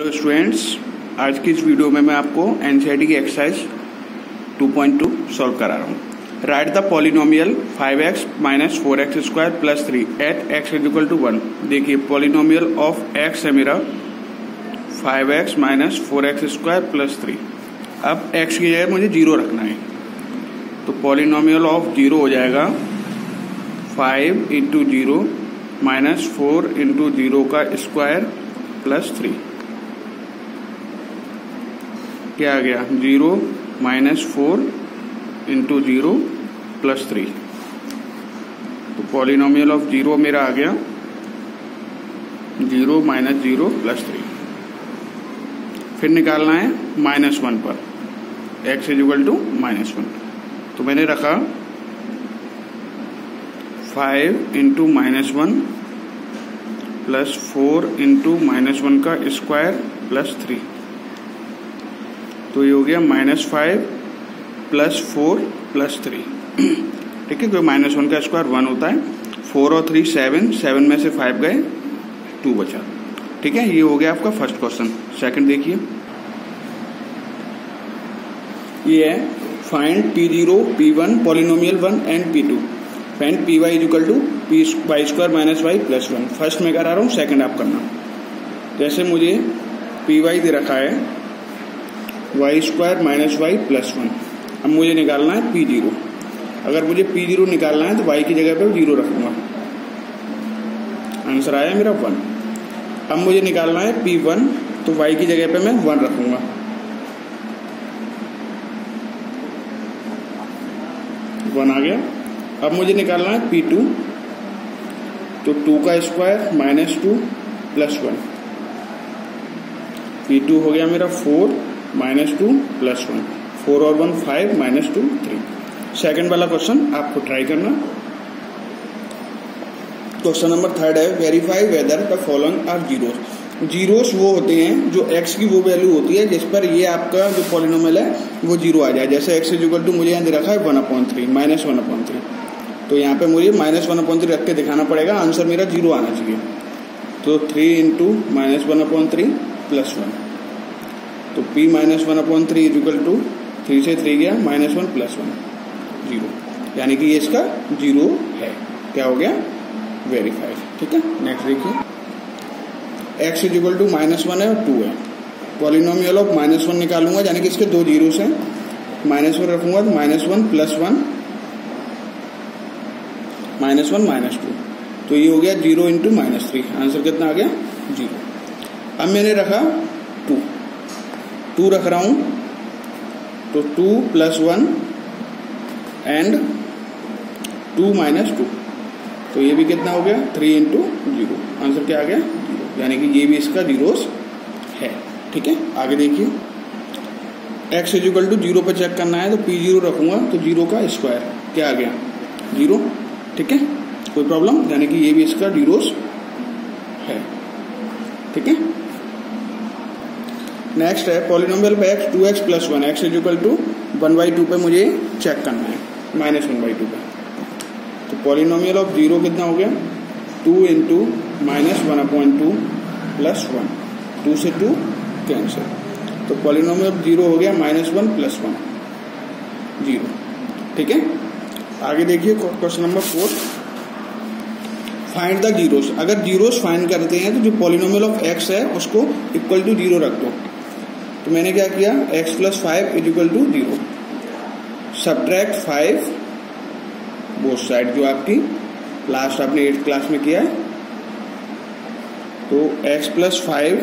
Hello students, आज की इस वीडियो में मैं आपको एनसीईआरटी की एक्सरसाइज 2.2 सॉल्व करा रहा हूँ। Write the polynomial 5x minus 4x square plus 3 at x is equal to 1। देखिए पॉलिनोमियल ऑफ x है मेरा 5x minus 4x square plus 3। अब x की जगह मुझे 0 रखना है, तो पॉलिनोमियल ऑफ 0 हो जाएगा 5 इंटू 0 माइनस 4 इंटू 0 का स्क्वायर प्लस 3। क्या आ गया 0 माइनस 4 इंटू 0 प्लस 3। तो पॉलिनोमियल ऑफ 0 मेरा आ गया 0 माइनस 0 प्लस 3। फिर निकालना है -1 पर, x इज इक्वल टू -1। तो मैंने रखा 5 इंटू -1 प्लस 4 इंटू -1 का स्क्वायर प्लस 3। तो ये हो गया -5 प्लस 4 प्लस 3। ठीक है, क्योंकि -1 का स्क्वायर 1 होता है। 4 और 3 7 में से 5 गए, 2 बचा। ठीक है, ये हो गया आपका फर्स्ट क्वेश्चन। सेकंड देखिए, ये है find P0, P1, polynomial 1 and P2। Find Py is equal to y square minus y plus 1। First मैं करा रहा हूँ, सेकंड आप करना। जैसे मुझे Py दे रखा है y square minus y plus 1। अब मुझे निकालना है P0। अगर मुझे P0 निकालना है तो y की जगह पे 0 रखूंगा। आंसर आया मेरा 1। अब मुझे निकालना है P1, तो y की जगह पे मैं 1 रखूंगा। वन आ गया। अब मुझे निकालना है P2, तो 2 का स्क्वायर माइनस 2 प्लस 1। P2 हो गया मेरा 4 माइनस 2 प्लस 1। 4 और 1 5 माइनस 2 3। सेकेंड वाला क्वेश्चन आपको ट्राई करना। क्वेश्चन नंबर थर्ड है verify whether the following are zeros. Zeros वो होते हैं जो x की वो वैल्यू होती है जिस पर ये आपका जो पॉलिनोमियल है वो 0 आ जाए। जैसे x इज इक्वल टू मुझे यहाँ दे रखा है 1/3 माइनस 1/3, तो यहाँ पे मुझे -1/3 रख के दिखाना पड़ेगा। आंसर मेरा 0 आना चाहिए। तो 3 इंटू -1/3 प्लस 1। तो p -1/3 इज इक्वल टू 3 से 3 गया -1 प्लस 1 0, यानी कि ये इसका 0 है। क्या हो गया वेरीफाइड। ठीक है, नेक्स्ट देखिए, x इज इक्वल टू -1 है और 2 है। पॉलिनोमियल ऑफ -1 निकालूंगा, यानी कि इसके 2 जीरोस हैं। -1 रखूंगा तो -1 प्लस 1 -1 -2। तो ये हो गया 0 इंटू -3। आंसर कितना आ गया 0। अब मैंने रखा 2 रख रहा हूं, तो 2 प्लस 1 एंड 2 माइनस 2। तो ये भी कितना हो गया 3 इंटू 0। आंसर क्या आ गया 0, यानी कि ये भी इसका जीरोस है। ठीक है, आगे देखिए, x इज इक्वल टू 0 पर चेक करना है, तो P0 रखूंगा तो 0 का स्क्वायर क्या आ गया 0। ठीक है, कोई प्रॉब्लम, यानी कि ये भी इसका जीरोस है। ठीक है, नेक्स्ट है पॉलिनोमियल पे x 2x plus 1। x is equal to 1/2 पे मुझे चेक करना है, -1/2 पे। तो पॉलिनोमियल ऑफ 0 कितना हो गया 2 इंटू -1/2 प्लस 1। 2 से 2 कैंसिल, तो पॉलिनोमियल ऑफ 0 हो गया -1 प्लस 1 0। ठीक है, आगे देखिए question number 4, find the zeros. अगर जीरोस फाइंड करते हैं तो जो पॉलिनोमियल ऑफ x है उसको इक्वल टू 0 रख दो। तो मैंने क्या किया, x plus 5 is equal to 0। Subtract 5 both side, जो आपकी लास्ट आपने 8th क्लास में किया है। तो x plus 5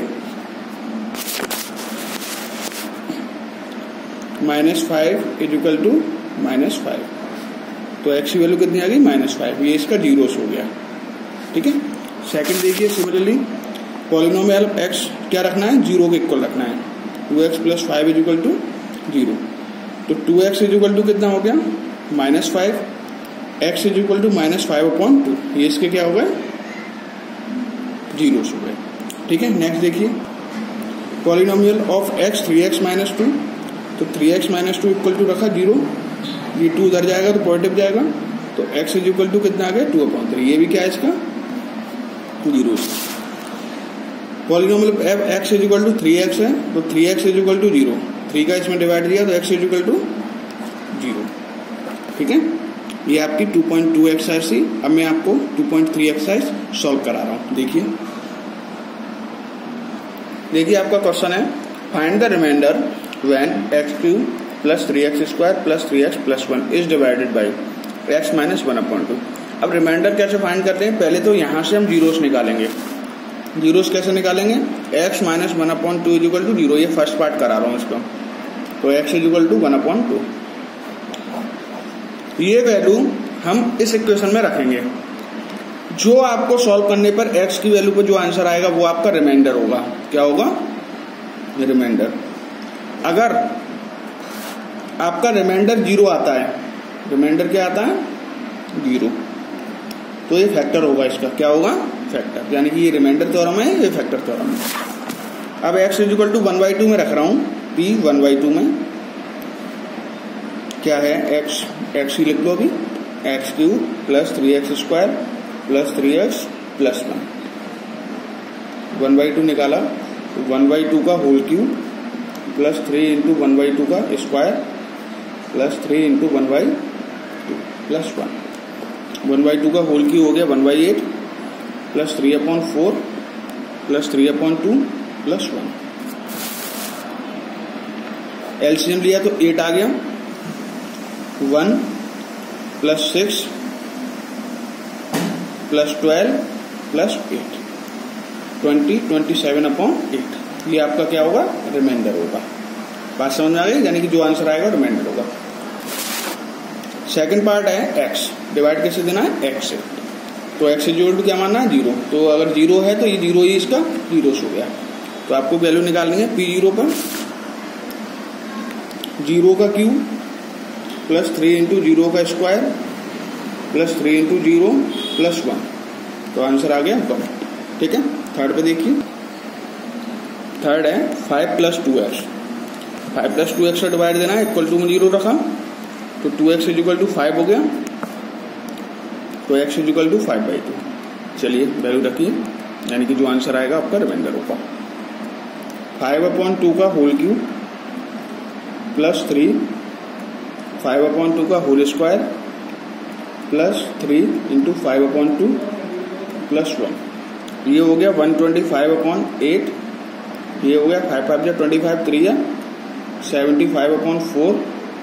-5 is equal to -5। तो x की वैल्यू कितनी आ गई -5। ये इसका जीरोस हो गया। ठीक है, सेकंड देखिए, सिमिलरली पॉलिनोमियल x क्या रखना है 0 के इक्वल रखना है। 2x plus 5 is equal to 0। तो 2x इज इक्वल टू कितना हो गया -5। x is equal to -5/2। ये इसके क्या हो गए जीरोस हो गए। ठीक है, नेक्स्ट देखिए, polynomial of x 3x minus 2। तो 3x माइनस 2 इक्वल टू रखा 0। ये 2 उधर जाएगा तो पॉजिटिव जाएगा, तो x इज इक्वल टू कितना आ गया 2/3। ये भी क्या है इसका 0। Polynomial f x is equal to 3x है, तो 3x इज इक्वल टू 0, 3 का इसमें डिवाइड दिया तो x इज इक्वल टू 0। ठीक है, ये आपकी 2.2 एक्सरसाइज थी। अब मैं आपको 2.3 एक्सरसाइज सॉल्व करा रहा हूं। देखिए आपका क्वेश्चन है find the remainder when x³ plus 3x² plus 3x plus 1 is divided by x minus 1/2। अब रिमाइंडर कैसे फाइंड करते हैं? पहले तो यहां से हम जीरोस निकालेंगे। जीरोस कैसे निकालेंगे? x minus 1/2 is equal to 0। ये फर्स्ट पार्ट करा रहा हूं इसका, तो x इज इक्वल टू 1/2। ये वैल्यू हम इस इक्वेशन में रखेंगे। जो आपको सॉल्व करने पर x की वैल्यू पर जो आंसर आएगा वो आपका रिमाइंडर होगा। क्या होगा? रिमाइंडर। अगर आपका रिमाइंडर 0 आता है, रिमाइंडर क्या आता है? 0, तो ये फैक्टर होगा इसका। क्या होगा? फैक्टर। यानी कि ये रिमाइंडर थ्योरम है, ये फैक्टर थ्योरम है। अब x इज इक्वल टू 1/2 में रख रहा हूं, p 1/2 में क्या है? x ही लिख लो अभी, x³ plus 3x² plus 3x plus 1। 1/2 निकाला तो 1/2 का होल क्यूब प्लस 3 इंटू 1/2 का स्क्वायर प्लस 3 इंटू 1/2 प्लस 1। 1/2 का होल क्यूब हो गया 1/8 प्लस 3/4 प्लस 3/2 प्लस 1। एलसीएम लिया तो 8 आ गया। 1 प्लस 6 प्लस 12 प्लस 8 27/8। ये आपका क्या होगा? रिमाइंडर होगा। बात समझ में आ गई? यानी कि जो आंसर आएगा रिमाइंडर होगा। सेकंड पार्ट है x, डिवाइड कैसे देना है? x से। तो x इक्वल टू क्या मानना है? 0। तो अगर 0 है तो ये 0 ही इसका जीरोस हो गया। तो आपको वैल्यू निकालनी है p0 पर। 0 का क्यूब प्लस 3 इंटू 0 का स्क्वायर प्लस 3 इंटू 0 प्लस 1। तो आंसर आ गया 1। ठीक है, थर्ड पे देखिए। थर्ड है 5 प्लस 2x। 5 प्लस 2x से डिवाइड देना है, इक्वल टू में 0 रखा तो 2x इज इक्वल टू 5 हो गया, तो x इज इक्वल टू 5/2। चलिए वैल्यू रखिए, यानी कि जो आंसर आएगा आपका रिमाइंडर होगा। 5/2 का होल क्यूब प्लस 3, 5/2 का whole square plus 3 into 5/2 plus 1। ये हो गया 125/8। ये हो गया 5 5 25, 3 75/4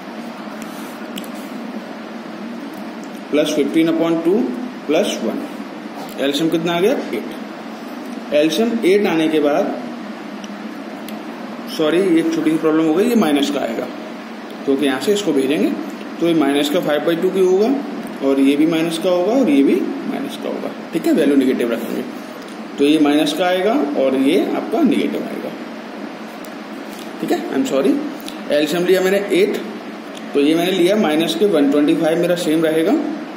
प्लस 15/2 प्लस 1। एलसीएम कितना आ गया? 8। एलसीएम 8 आने के बाद, सॉरी एक छोटी सी प्रॉब्लम हो गई, ये माइनस का आएगा क्योंकि यहां से इसको भेजेंगे तो ये माइनस का 5/2 की होगा और ये भी माइनस का होगा और ये भी माइनस का होगा। ठीक है, वैल्यू निगेटिव रखेंगे तो ये माइनस का आएगा और ये आपका निगेटिव आएगा। ठीक है, आई एम सॉरी। एलसीएम लिया मैंने 8, तो ये मैंने लिया माइनस के 125, मेरा सेम रहेगा,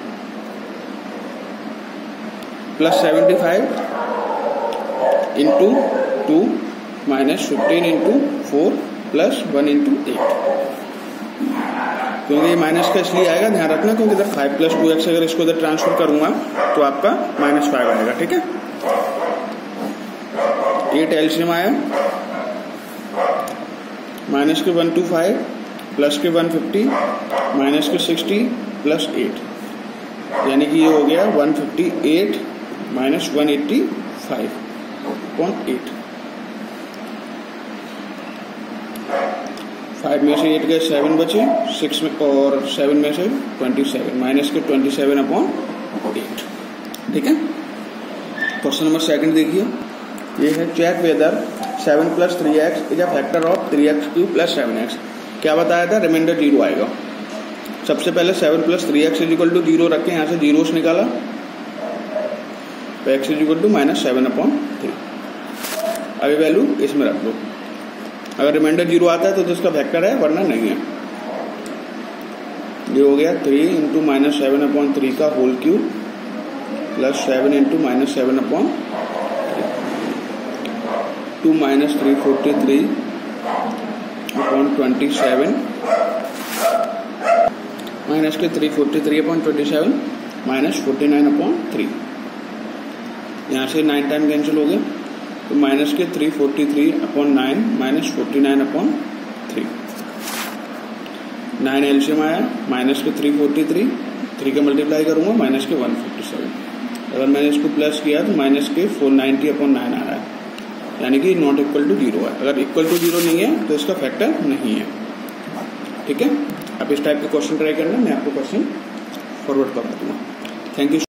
plus 75 into 2 minus 15 into 4 plus 1 into 8। क्योंकि ये माइनस का इसलिए आएगा, ध्यान रखना, क्योंकि इधर 5 प्लस 2x अगर इसको इधर ट्रांसफर करूंगा तो आपका -5 आएगा। ठीक है, 8 एलसीएम आया, माइनस के 125 प्लस के 150 माइनस के 60 प्लस 8, यानी कि ये हो गया 158 माइनस 185/8। 5 में से 8 गए, 7 बचे, 6 में और 7 में से 27, माइनस के 27/8। ठीक है, क्वेश्चन नंबर सेकंड देखिए। ये है check whether 7 plus 3x is a factor of 3x³ plus 7x। क्या बताया था? रिमाइंडर 0 आएगा। सबसे पहले 7 plus 3x is equal to 0 रखें, यहां से जीरोस निकाला तो x इज इक्वल टू -7/3। अभी वैल्यू इसमें रख दो। अगर रिमाइंडर 0 आता है तो इसका फैक्टर है, वरना नहीं है। ये हो गया 3 इंटू -7/3 का whole cube plus 7 into -7/2 minus 343/27 minus के 343/27 माइनस 49/3। यहाँ से 9 टाइम कैंसिल हो गया, तो माइनस के 343/9 माइनस 49/3, 9 एलसीएम आया, माइनस के 343, 3 का मल्टीप्लाई करूंगा माइनस के 157। अगर मैंने इसको प्लस किया तो माइनस के 490/9 आ रहा है, यानी कि नॉट इक्वल टू 0 है। अगर इक्वल टू 0 नहीं है तो इसका फैक्टर नहीं है। ठीक है, आप इस टाइप के क्वेश्चन ट्राई करना, मैं आपको क्वेश्चन फॉरवर्ड कर दूंगा। Thank you.